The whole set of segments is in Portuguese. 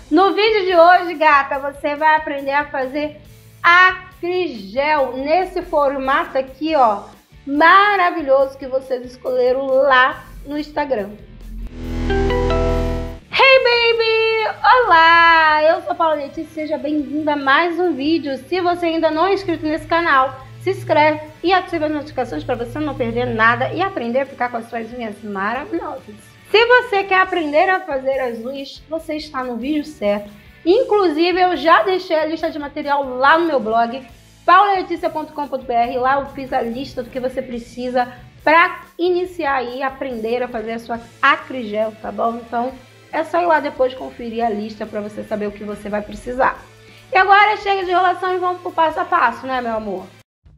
No vídeo de hoje, gata, você vai aprender a fazer acrigel nesse formato aqui, ó, maravilhoso que vocês escolheram lá no Instagram. Hey baby! Olá! Eu sou a Paula Letícia, seja bem-vinda a mais um vídeo. Se você ainda não é inscrito nesse canal, se inscreve e ativa as notificações para você não perder nada e aprender a ficar com as suas unhas maravilhosas. Se você quer aprender a fazer as unhas, você está no vídeo certo. Inclusive, eu já deixei a lista de material lá no meu blog, paulaletícia.com.br. Lá eu fiz a lista do que você precisa para iniciar aí, aprender a fazer a sua acrigel, tá bom? Então, é só ir lá depois conferir a lista para você saber o que você vai precisar. E agora chega de enrolação e vamos pro passo a passo, né, meu amor?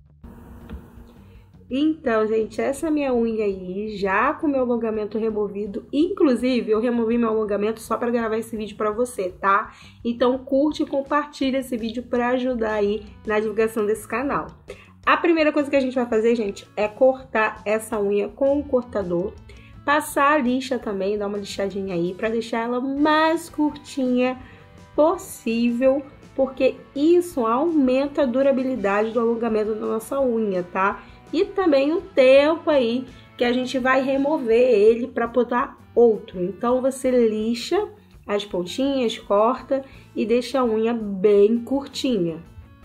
Então, gente, essa minha unha aí, já com o meu alongamento removido. Inclusive, eu removi meu alongamento só para gravar esse vídeo para você, tá? Então, curte e compartilha esse vídeo para ajudar aí na divulgação desse canal. A primeira coisa que a gente vai fazer, gente, é cortar essa unha com o cortador. Passar a lixa também, dar uma lixadinha aí para deixar ela mais curtinha possível, porque isso aumenta a durabilidade do alongamento da nossa unha, tá? E também o tempo aí que a gente vai remover ele para botar outro. Então você lixa as pontinhas, corta e deixa a unha bem curtinha.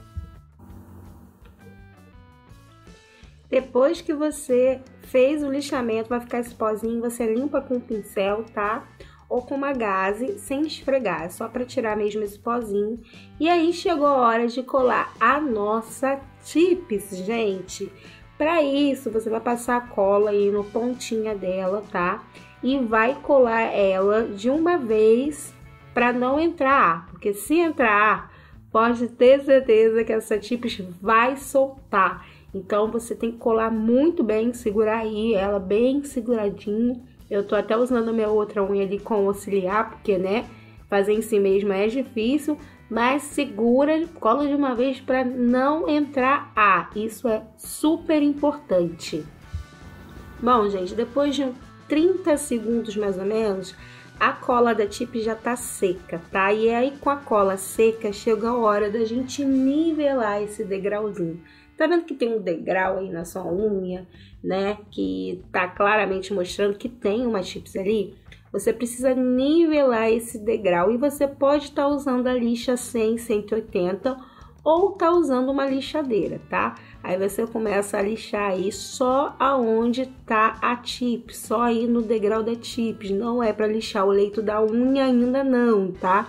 Depois que você fez o lixamento, vai ficar esse pozinho, você limpa com um pincel, tá? Ou com uma gaze, sem esfregar, só para tirar mesmo esse pozinho. E aí chegou a hora de colar a nossa tips, gente. Para isso, você vai passar a cola aí no pontinha dela, tá? E vai colar ela de uma vez para não entrar ar, porque se entrar ar, pode ter certeza que essa tips vai soltar. Então, você tem que colar muito bem, segurar aí ela bem seguradinho. Eu tô até usando a minha outra unha ali com auxiliar, porque, né, fazer em si mesma é difícil. Mas segura, cola de uma vez para não entrar ar. Isso é super importante. Bom, gente, depois de 30 segundos mais ou menos, a cola da tip já tá seca, tá? E aí com a cola seca, chega a hora da gente nivelar esse degrauzinho. Tá vendo que tem um degrau aí na sua unha, né? Que tá claramente mostrando que tem uma tips ali. Você precisa nivelar esse degrau e você pode estar usando a lixa 100, 180 ou tá usando uma lixadeira, tá? Aí você começa a lixar aí só aonde tá a tip, só aí no degrau da tip. Não é para lixar o leito da unha ainda não, tá?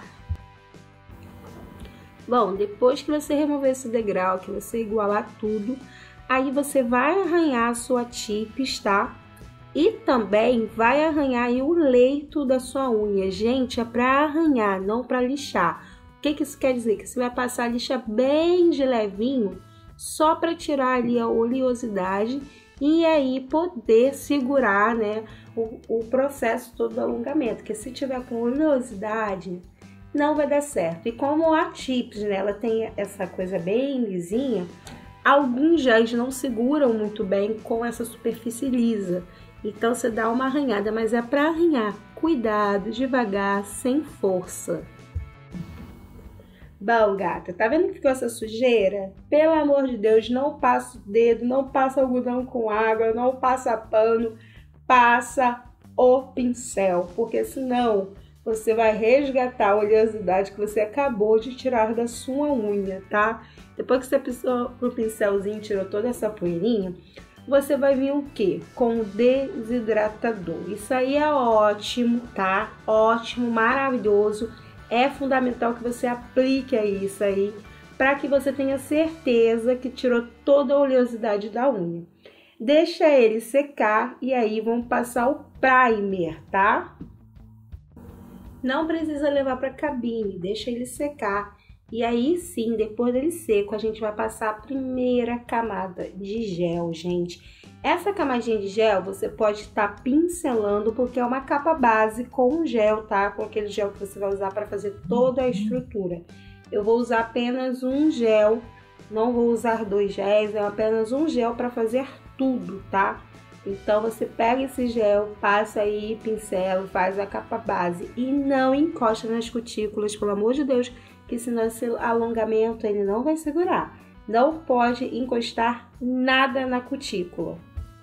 Bom, depois que você remover esse degrau, que você igualar tudo, aí você vai arranhar a sua tips, tá? E também vai arranhar aí o leito da sua unha. Gente, é para arranhar, não para lixar. O que que isso quer dizer? Que você vai passar a lixa bem de levinho, só para tirar ali a oleosidade e aí poder segurar, né, o processo todo do alongamento. Porque se tiver com oleosidade, não vai dar certo. E como a tips, né, ela tem essa coisa bem lisinha, alguns géis não seguram muito bem com essa superfície lisa. Então, você dá uma arranhada, mas é para arranhar. Cuidado, devagar, sem força. Bom, gata, tá vendo que ficou essa sujeira? Pelo amor de Deus, não passa o dedo, não passa algodão com água, não passa pano, passa o pincel, porque senão você vai resgatar a oleosidade que você acabou de tirar da sua unha, tá? Depois que você passou pro pincelzinho e tirou toda essa poeirinha, você vai vir o quê? Com o desidratador. Isso aí é ótimo, tá? Ótimo, maravilhoso. É fundamental que você aplique isso aí para que você tenha certeza que tirou toda a oleosidade da unha. Deixa ele secar e aí vamos passar o primer, tá? Não precisa levar para a cabine, deixa ele secar. E aí sim, depois dele seco, a gente vai passar a primeira camada de gel, gente. Essa camadinha de gel você pode estar pincelando, porque é uma capa base com gel, tá? Com aquele gel que você vai usar para fazer toda a estrutura. Eu vou usar apenas um gel, não vou usar 2 géis, é apenas um gel para fazer tudo, tá? Então você pega esse gel, passa aí, pincela, faz a capa base e não encosta nas cutículas, pelo amor de Deus, que senão esse alongamento ele não vai segurar. Não pode encostar nada na cutícula.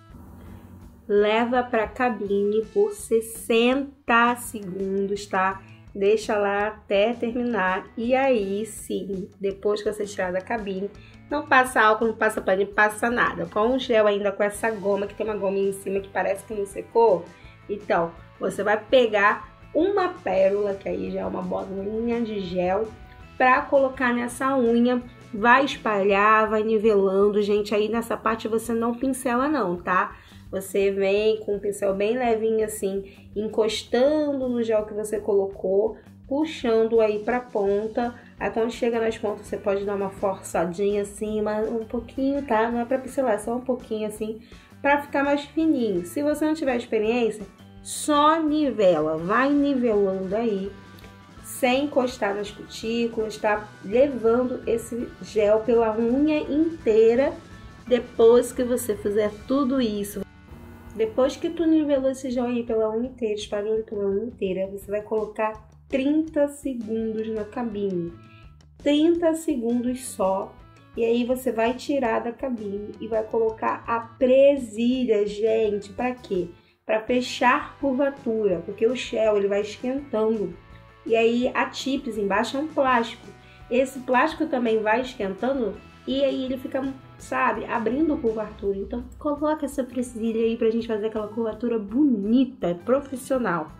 Leva para a cabine por 60 segundos, tá? Deixa lá até terminar e aí sim, depois que você tirar da cabine, não passa álcool, não passa pano, não passa nada. Com o gel ainda, com essa goma, que tem uma gominha em cima que parece que não secou, então você vai pegar uma pérola, que aí já é uma bolinha de gel, para colocar nessa unha, vai espalhar, vai nivelando, gente, aí nessa parte você não pincela não, tá? Você vem com um pincel bem levinho assim, encostando no gel que você colocou, puxando aí pra ponta. Aí quando chega nas pontas você pode dar uma forçadinha assim, mas um pouquinho, tá? Não é pra pincelar, é só um pouquinho assim, pra ficar mais fininho. Se você não tiver experiência, só nivela, vai nivelando aí, sem encostar nas cutículas, tá? Levando esse gel pela unha inteira. Depois que você fizer tudo isso, depois que tu nivelou esse gel aí pela unha inteira, espalhando pela unha inteira, você vai colocar 30 segundos na cabine. 30 segundos só. E aí você vai tirar da cabine e vai colocar a presilha, gente. Para quê? Para fechar curvatura, porque o gel ele vai esquentando. E aí a tips embaixo é um plástico. Esse plástico também vai esquentando e aí ele fica, sabe, abrindo curvatura. Então coloca essa presilha aí pra gente fazer aquela curvatura bonita, profissional.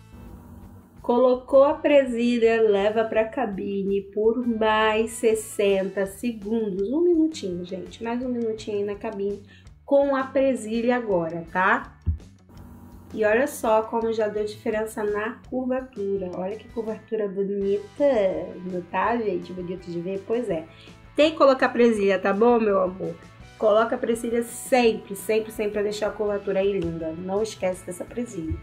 Colocou a presilha, leva pra cabine por mais 60 segundos. Um minutinho, gente, mais um minutinho aí na cabine com a presilha agora, tá? E olha só como já deu diferença na curvatura. Olha que curvatura bonita, não tá, gente? Bonito de ver? Pois é. Tem que colocar presilha, tá bom, meu amor? Coloca a presilha sempre, sempre, sempre pra deixar a curvatura aí linda. Não esquece dessa presilha.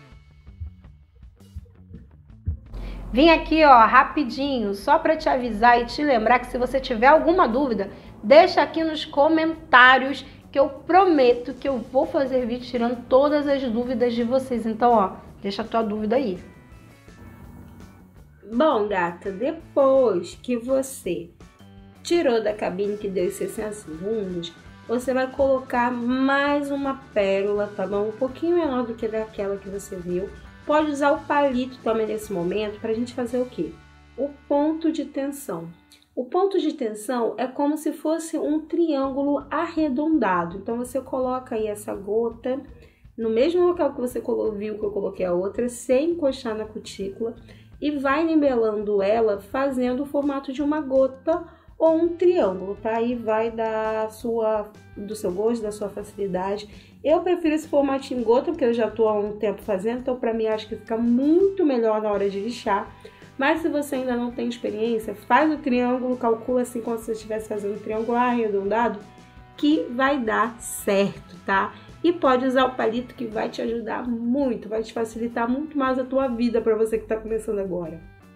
Vim aqui, ó, rapidinho, só para te avisar e te lembrar que se você tiver alguma dúvida, deixa aqui nos comentários que eu prometo que eu vou fazer vídeo tirando todas as dúvidas de vocês. Então, ó, deixa a tua dúvida aí. Bom, gata, depois que você tirou da cabine que deu 60 segundos, você vai colocar mais uma pérola, tá bom? Um pouquinho menor do que daquela que você viu. Pode usar o palito também nesse momento para a gente fazer o quê? O ponto de tensão. O ponto de tensão é como se fosse um triângulo arredondado. Então você coloca aí essa gota no mesmo local que você viu que eu coloquei a outra, sem encostar na cutícula, e vai nivelando ela fazendo o formato de uma gota ou um triângulo, tá? Aí vai do seu gosto, da sua facilidade. Eu prefiro esse formatinho em gota, porque eu já tô há um tempo fazendo, então pra mim acho que fica muito melhor na hora de lixar. Mas se você ainda não tem experiência, faz o triângulo, calcula assim como se você estivesse fazendo um triângulo arredondado, que vai dar certo, tá? E pode usar o palito que vai te ajudar muito, vai te facilitar muito mais a tua vida para você que tá começando agora.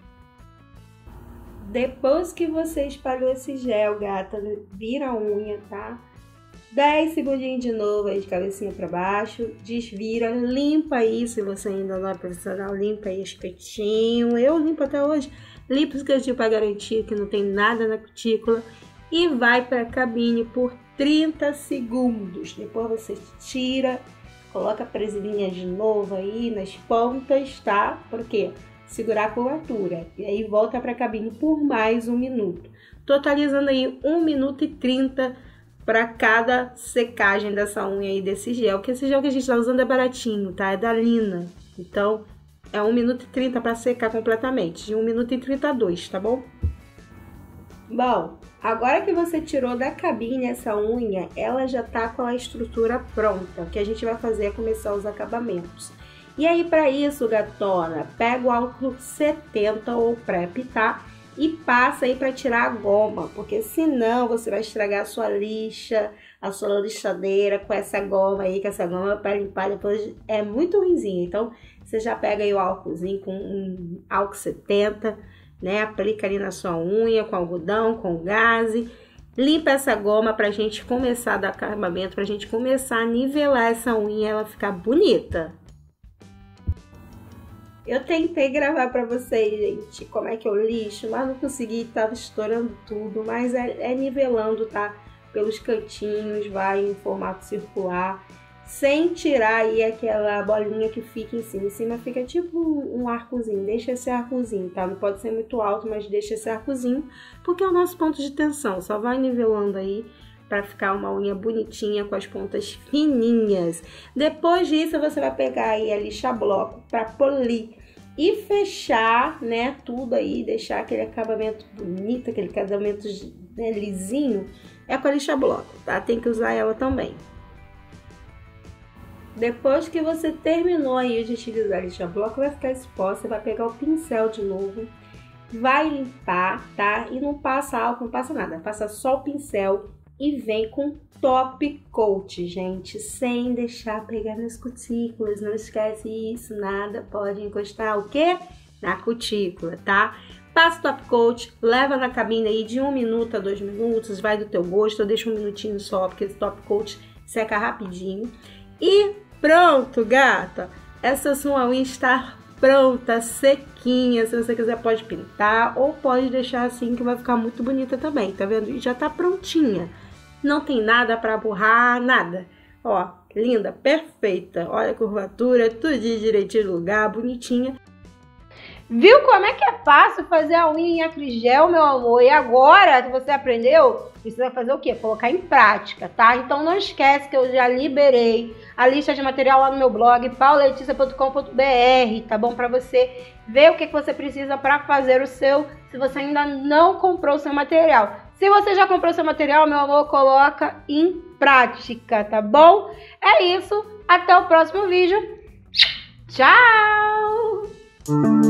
Depois que você espalhou esse gel, gata, vira a unha, tá? 10 segundinhos de novo aí de cabecinha para baixo, desvira, limpa aí, se você ainda não é profissional, limpa aí espetinho. Eu limpo até hoje, limpo espetinho para garantir que não tem nada na cutícula e vai para a cabine por 30 segundos. Depois você tira, coloca a presilhinha de novo aí nas pontas, tá? Por quê? Segurar a curvatura. E aí volta para a cabine por mais um minuto. Totalizando aí 1 minuto e 30 para cada secagem dessa unha aí, desse gel. Que esse gel que a gente tá usando é baratinho, tá? É da Lina. Então, é 1 minuto e 30 para secar completamente. De 1 minuto e 32, tá bom? Bom, agora que você tirou da cabine essa unha, ela já tá com a estrutura pronta. O que a gente vai fazer é começar os acabamentos. E aí, para isso, gatona, pega o álcool 70 ou PREP, tá? E passa aí para tirar a goma, porque senão você vai estragar a sua lixa, a sua lixadeira com essa goma aí, que essa goma para limpar depois é muito ruimzinha. Então, você já pega aí o álcoolzinho com um álcool 70, né? Aplica ali na sua unha com algodão, com gaze. Limpa essa goma pra gente começar a dar acabamento, pra gente começar a nivelar essa unha e ela ficar bonita. Eu tentei gravar pra vocês, gente, como é que eu lixo, mas não consegui, tava estourando tudo, mas é nivelando, tá? Pelos cantinhos, vai em formato circular, sem tirar aí aquela bolinha que fica em cima. Em cima fica tipo um arcozinho, deixa esse arcozinho, tá? Não pode ser muito alto, mas deixa esse arcozinho, porque é o nosso ponto de tensão. Só vai nivelando aí para ficar uma unha bonitinha com as pontas fininhas. Depois disso, você vai pegar aí a lixa-bloco para polir e fechar, né, tudo aí, deixar aquele acabamento bonito, aquele acabamento, né, lisinho, é com a lixa-bloco, tá? Tem que usar ela também. Depois que você terminou aí de utilizar a lixa-bloco, vai ficar esse pó, você vai pegar o pincel de novo, vai limpar, tá? E não passa álcool, não passa nada, passa só o pincel e vem com top coat, gente, sem deixar pegar nas cutículas, não esquece isso, nada pode encostar o quê? Na cutícula, tá? Passa o top coat, leva na cabine aí de 1 minuto a 2 minutos, vai do teu gosto, eu deixo 1 minutinho só, porque esse top coat seca rapidinho. E pronto, gata! Essa sua unha está pronta, sequinha. Se você quiser pode pintar ou pode deixar assim que vai ficar muito bonita também, tá vendo? E já tá prontinha. Não tem nada pra borrar, nada. Ó, linda, perfeita. Olha a curvatura, tudo direitinho no lugar, bonitinha. Viu como é que é fácil fazer a unha em acrigel, meu amor? E agora que você aprendeu, precisa fazer o quê? Colocar em prática, tá? Então não esquece que eu já liberei a lista de material lá no meu blog, pauleticia.com.br, tá bom? Pra você ver o que você precisa pra fazer o seu, se você ainda não comprou o seu material. Se você já comprou o seu material, meu amor, coloca em prática, tá bom? É isso, até o próximo vídeo. Tchau!